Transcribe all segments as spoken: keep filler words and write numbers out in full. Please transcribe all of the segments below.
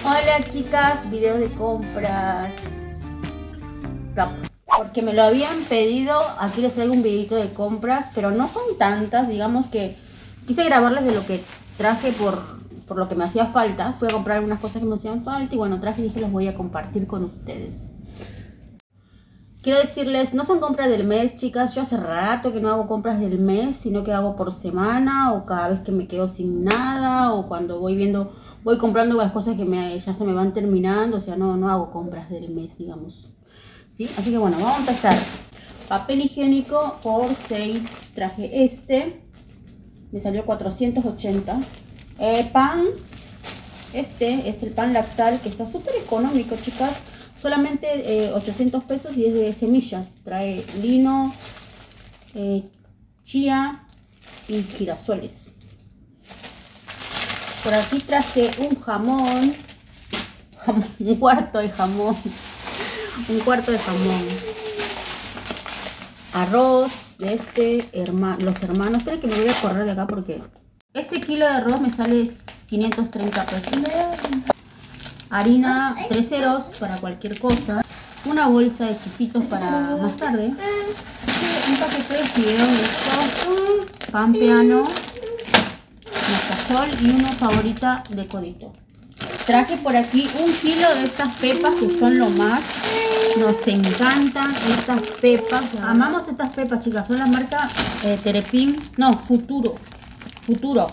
Hola chicas, video de compras. Porque me lo habían pedido, aquí les traigo un videito de compras, pero no son tantas, digamos que quise grabarles de lo que traje por, por lo que me hacía falta. Fui a comprar algunas cosas que me hacían falta y bueno, traje y dije los voy a compartir con ustedes. Quiero decirles, no son compras del mes, chicas. Yo hace rato que no hago compras del mes, sino que hago por semana o cada vez que me quedo sin nada o cuando voy viendo, voy comprando las cosas que me, ya se me van terminando. O sea, no, no hago compras del mes, digamos. ¿Sí? Así que bueno, vamos a empezar. Papel higiénico por seis, traje este. Me salió cuatrocientos ochenta. Eh, pan, este es el pan lactal que está súper económico, chicas. Solamente eh, ochocientos pesos y es de semillas. Trae lino, eh, chía y girasoles. Por aquí traje un jamón, jamón, un cuarto de jamón, un cuarto de jamón. Arroz de este hermano, los hermanos. Esperen que me voy a correr de acá porque este kilo de arroz me sale quinientos treinta pesos. Harina, tres ceros para cualquier cosa. Una bolsa de chisitos para más tarde. Un paquete de fideos de estos. Pan piano, mostazol y una favorita de codito. Traje por aquí un kilo de estas pepas que son lo más. Nos encantan estas pepas. Amamos estas pepas, chicas. Son la marca eh, Terepin. No, Futuro. Futuro.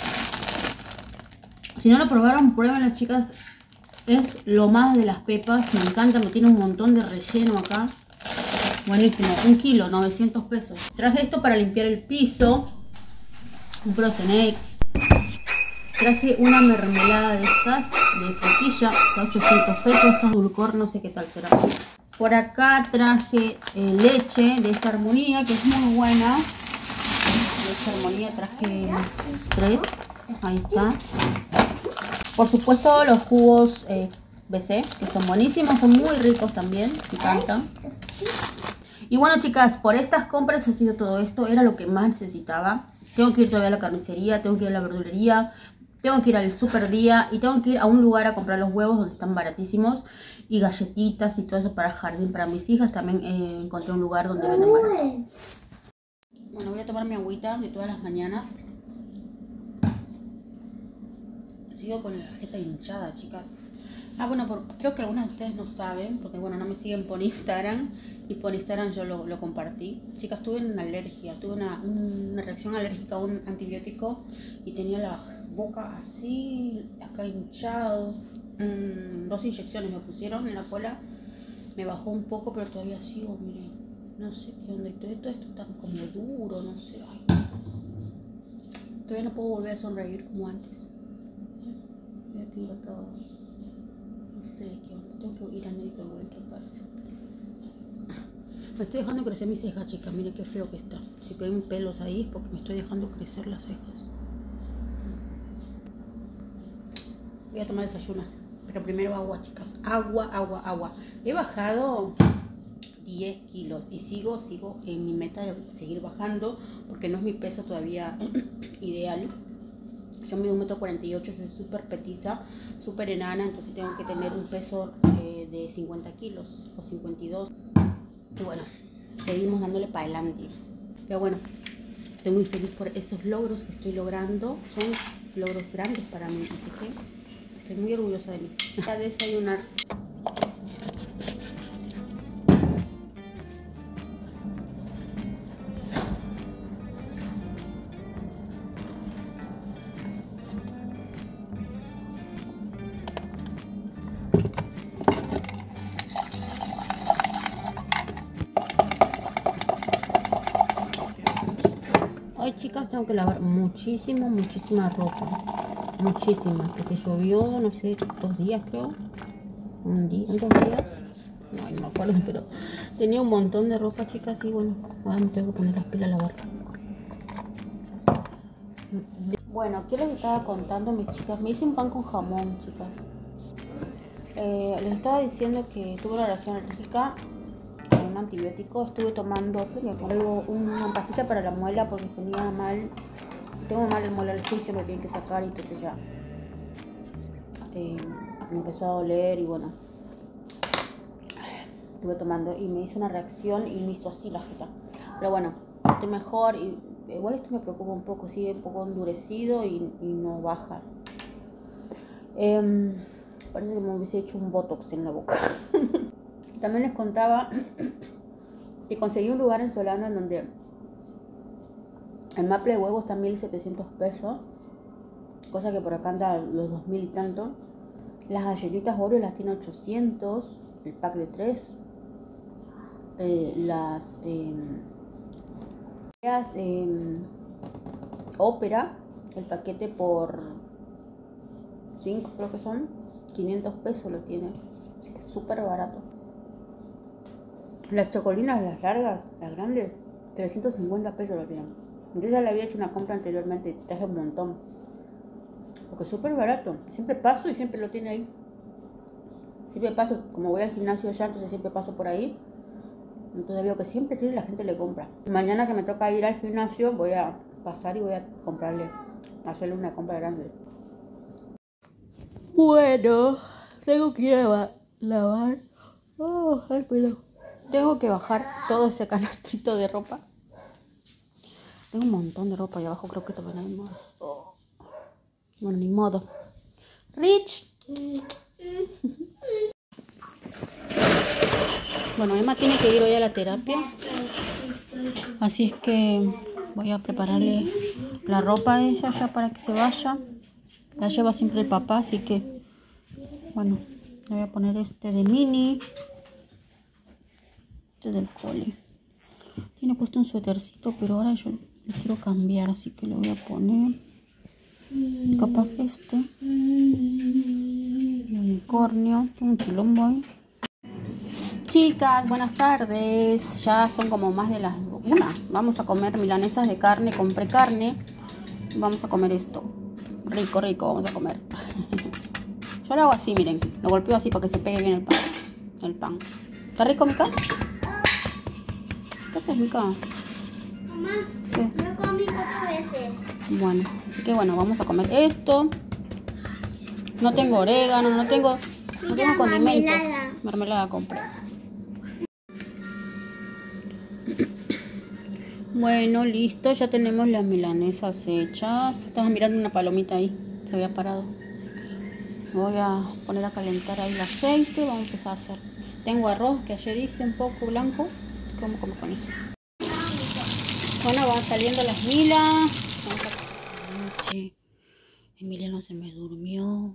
Si no lo probaron, pruébenlo, chicas. Es lo más de las pepas, me encanta, me tiene un montón de relleno acá. Buenísimo, un kilo, novecientos pesos. Traje esto para limpiar el piso. Un Procenex. Traje una mermelada de estas, de frutilla, de ochocientos pesos. Esta dulcor, no sé qué tal será. Por acá traje eh, leche de esta Armonía, que es muy buena. De esta Armonía traje tres. Ahí está. Por supuesto los jugos eh, B C, que son buenísimos, son muy ricos también, me encantan. Y bueno, chicas, por estas compras ha sido todo esto, era lo que más necesitaba. Tengo que ir todavía a la carnicería, tengo que ir a la verdulería, tengo que ir al super día y tengo que ir a un lugar a comprar los huevos donde están baratísimos. Y galletitas y todo eso para jardín, para mis hijas. También eh, encontré un lugar donde venden barato. Bueno, voy a tomar mi agüita de todas las mañanas. Sigo con la jeta hinchada, chicas. Ah, bueno, por, creo que algunas de ustedes no saben, porque bueno, no me siguen por Instagram. Y por Instagram yo lo, lo compartí. Chicas, tuve una alergia, tuve una, una reacción alérgica a un antibiótico. Y tenía la boca así, acá hinchado. Mm, dos inyecciones me pusieron en la cola. Me bajó un poco, pero todavía sigo, miren. No sé qué onda, todo, todo esto está como duro, no sé. Ay, todavía no puedo volver a sonreír como antes. Ya tengo todo. No sé qué onda. Tengo que ir al médico de vuelta, pase. Me estoy dejando crecer mis cejas, chicas. Miren qué feo que está. Si ven pelos ahí es porque me estoy dejando crecer las cejas. Voy a tomar desayuno. Pero primero agua, chicas. Agua, agua, agua. He bajado diez kilos. Y sigo, sigo en mi meta de seguir bajando. Porque no es mi peso todavía ideal. Yo mido un metro cuarenta y ocho, soy súper petiza, súper enana, entonces tengo que tener un peso eh, de cincuenta kilos o cincuenta y dos. Y bueno, seguimos dándole para adelante. Pero bueno, estoy muy feliz por esos logros que estoy logrando. Son logros grandes para mí, así que estoy muy orgullosa de mí. Voy a desayunar. Hoy, chicas, tengo que lavar muchísimo, muchísima ropa. Muchísima, porque llovió, no sé, dos días creo. Un día, dos días. No, no me acuerdo, pero tenía un montón de ropa, chicas, y bueno, ahora me tengo que poner las pilas a lavar. Bueno, ¿qué les estaba contando, mis chicas? Me hice un pan con jamón, chicas. Eh, les estaba diciendo que tuve una reacción alérgica a un antibiótico. Estuve tomando algo, una pastilla para la muela porque tenía mal, tengo mal el muela al juicio, me tienen que sacar y entonces ya eh, me empezó a doler y bueno, estuve tomando y me hizo una reacción y me hizo así la jeta. Pero bueno, estoy mejor y igual esto me preocupa un poco, sigue un poco endurecido y, y no baja. Eh, parece que me hubiese hecho un botox en la boca. También les contaba que conseguí un lugar en Solano en donde el maple de huevo está en mil setecientos pesos, cosa que por acá anda los dos mil y tanto. Las galletitas Oreo las tiene ochocientos, el pack de tres. Eh, las eh, eh, ópera, el paquete por cinco creo que son, quinientos pesos lo tiene, así que es súper barato. Las chocolinas, las largas, las grandes, trescientos cincuenta pesos lo tienen. Yo ya le había hecho una compra anteriormente y traje un montón, porque es súper barato. Siempre paso y siempre lo tiene ahí. Siempre paso, como voy al gimnasio ya, entonces siempre paso por ahí. Entonces veo que siempre tiene, la gente le compra. Mañana que me toca ir al gimnasio voy a pasar y voy a comprarle, hacerle una compra grande. Bueno, tengo que ir a lavar. Oh, el pelo. Tengo que bajar todo ese canastito de ropa. Tengo un montón de ropa ahí abajo, creo que también hay más. Oh. Bueno, ni modo. Rich. Bueno, Emma tiene que ir hoy a la terapia. Así es que voy a prepararle la ropa a ella ya para que se vaya. La lleva siempre el papá, así que bueno, le voy a poner este de mini. Este del cole. Tiene puesto un suétercito, pero ahora yo le quiero cambiar, así que le voy a poner capaz este. El unicornio. Tengo un quilombo ahí. Chicas, buenas tardes. Ya son como más de las una. Vamos a comer milanesas de carne. Compré carne. Vamos a comer esto. Rico, rico, vamos a comer. Yo lo hago así, miren. Lo golpeo así para que se pegue bien el pan. El pan. ¿Está rico, Mica? ¿Qué haces, Mica? Mamá, ¿qué? Lo comí cuatro veces. Bueno, así que bueno, vamos a comer esto. No tengo orégano, no tengo, no tengo condimentos. Mermelada. Mermelada compré. Bueno, listo, ya tenemos las milanesas hechas. Estaba mirando una palomita ahí, se había parado. Voy a poner a calentar ahí el aceite, vamos a empezar a hacer. Tengo arroz que ayer hice un poco blanco. ¿Cómo como con eso? Bueno, van saliendo las milas. Vamos a comer. Emiliano se me durmió.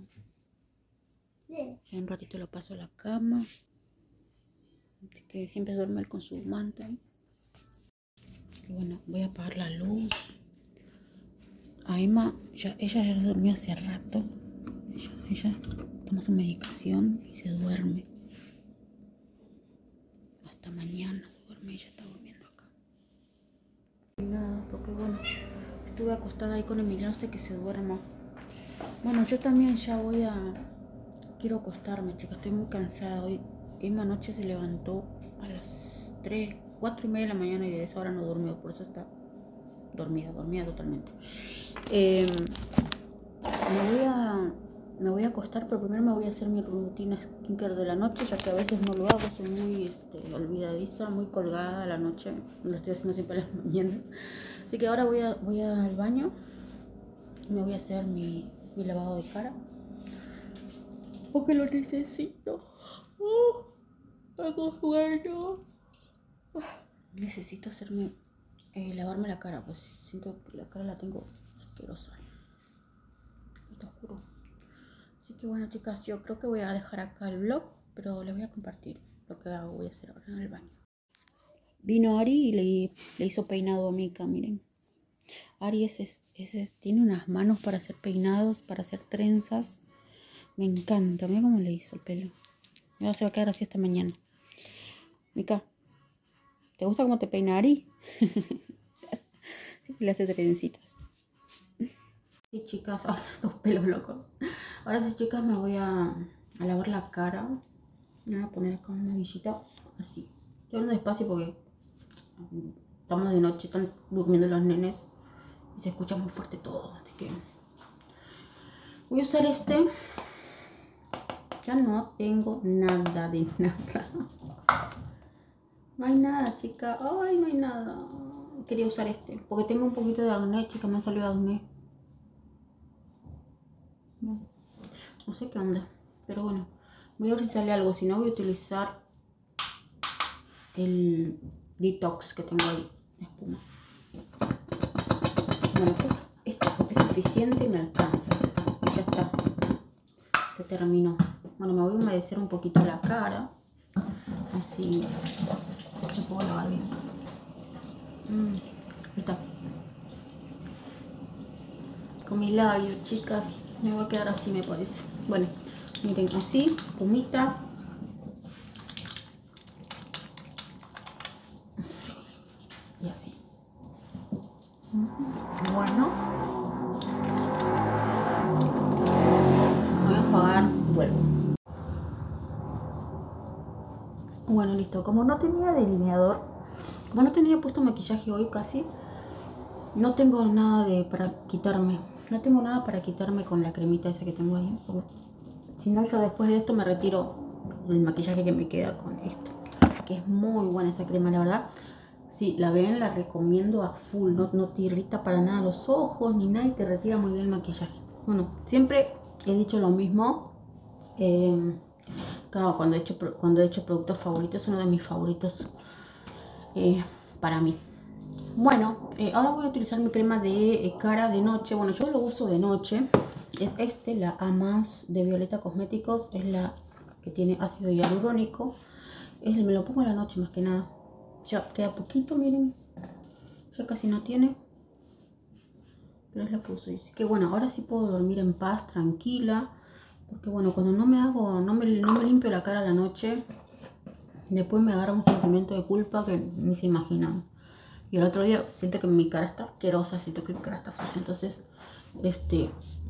Ya un ratito lo paso a la cama. Así que siempre duerme él con su manta. Y bueno, voy a apagar la luz. A Emma, ya, ella ya durmió hace rato. Ella, ella toma su medicación y se duerme. Hasta mañana se duerme, ella está durmiendo acá. Y nada, porque bueno, estuve acostada ahí con Emiliano hasta que se duerma. Bueno, yo también ya voy a... Quiero acostarme, chicas, estoy muy cansada. Hoy Emma anoche se levantó a las tres, cuatro y media de la mañana y de esa hora no durmió, por eso está dormida, dormida totalmente. Eh, me voy a... Me voy a acostar, pero primero me voy a hacer mi rutina skincare de la noche, ya que a veces no lo hago, soy muy este, olvidadiza, muy colgada a la noche, lo estoy haciendo siempre a las mañanas. Así que ahora voy, a, voy al baño y me voy a hacer mi, mi lavado de cara, porque lo necesito. Oh, algo bueno. Necesito hacerme, eh, lavarme la cara, pues siento que la cara la tengo asquerosa. Está oscuro. Así que bueno, chicas, yo creo que voy a dejar acá el vlog, pero les voy a compartir lo que hago, voy a hacer ahora en el baño. Vino Ari y le, le hizo peinado a Mica, miren. Ari es, es, es, tiene unas manos para hacer peinados, para hacer trenzas. Me encanta, mira cómo le hizo el pelo. Ya se va a quedar así esta mañana. Mica, ¿te gusta cómo te peina Ari? Siempre le hace trencitas. Sí, chicas, oh, estos pelos locos. Ahora sí, chicas, me voy a, a lavar la cara. Me voy a poner acá una villita así. Estoy hablando despacio porque estamos de noche, están durmiendo los nenes y se escucha muy fuerte todo. Así que voy a usar este Ya no tengo nada de nada. No hay nada, chica. Ay, no hay nada. Quería usar este, porque tengo un poquito de acné, chica. Me salió acné. No, no sé qué onda. Pero bueno, voy a ver si sale algo. Si no, voy a utilizar el detox que tengo ahí. Espuma. Bueno, pues esto es suficiente y me alcanza. Y ya está. Se terminó. Bueno, me voy a humedecer un poquito la cara. Así me puedo lavar bien. Mm, ahí está. Con mis labios, chicas. Me voy a quedar así, me parece. Bueno, miren, así, pumita. Y así. Bueno. Voy a apagar, vuelvo. Bueno, listo. Como no tenía delineador, como no tenía puesto maquillaje hoy casi, no tengo nada de para quitarme. No tengo nada para quitarme con la cremita esa que tengo ahí. Si no, yo después de esto me retiro el maquillaje que me queda con esto. Que es muy buena esa crema, la verdad. Si la ven, la recomiendo a full. No, no te irrita para nada los ojos ni nada y te retira muy bien el maquillaje. Bueno, siempre he dicho lo mismo. Eh, claro, cuando he hecho, cuando he hecho productos favoritos, es uno de mis favoritos eh, para mí. Bueno, eh, ahora voy a utilizar mi crema de eh, cara de noche. Bueno, yo lo uso de noche. Es este, la Amas de Violeta Cosméticos. Es la que tiene ácido hialurónico. Es, me lo pongo en la noche más que nada. Ya queda poquito, miren. Ya casi no tiene. Pero es lo que uso. Así que bueno, ahora sí puedo dormir en paz, tranquila. Porque bueno, cuando no me hago, no me, no me limpio la cara a la noche, después me agarra un sentimiento de culpa que ni se imaginan. Y el otro día siento que mi cara está asquerosa, siento que mi cara está sucia. Entonces, este,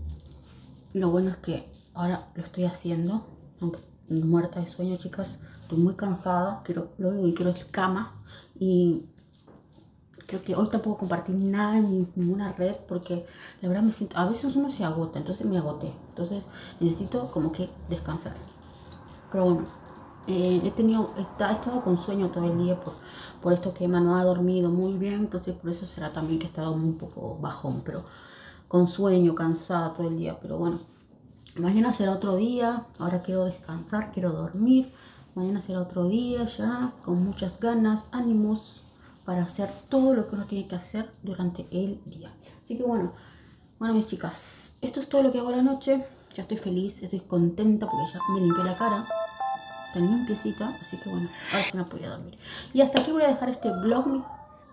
lo bueno es que ahora lo estoy haciendo. Aunque muerta de sueño, chicas. Estoy muy cansada. Quiero, lo único que quiero es cama. Y creo que hoy tampoco compartí nada en ninguna red. Porque la verdad me siento, a veces uno se agota. Entonces me agoté. Entonces necesito como que descansar. Pero bueno. Eh, he tenido, he, he estado con sueño todo el día por, por esto que Emma no ha dormido muy bien, entonces por eso será también que he estado un poco bajón, pero con sueño, cansada todo el día. Pero bueno, mañana será otro día. Ahora quiero descansar, quiero dormir. Mañana será otro día ya, con muchas ganas, ánimos para hacer todo lo que uno tiene que hacer durante el día. Así que bueno, bueno mis chicas, esto es todo lo que hago a la noche. Ya estoy feliz, estoy contenta porque ya me limpié la cara tan limpiecita, así que bueno, ahora sí me voy a dormir. Y hasta aquí voy a dejar este vlog.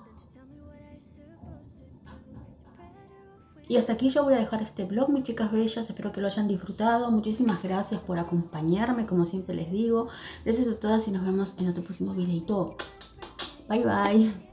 Y hasta aquí yo voy a dejar este vlog, mis chicas bellas. Espero que lo hayan disfrutado. Muchísimas gracias por acompañarme, como siempre les digo. Gracias a todas y nos vemos en otro próximo videito. Bye bye.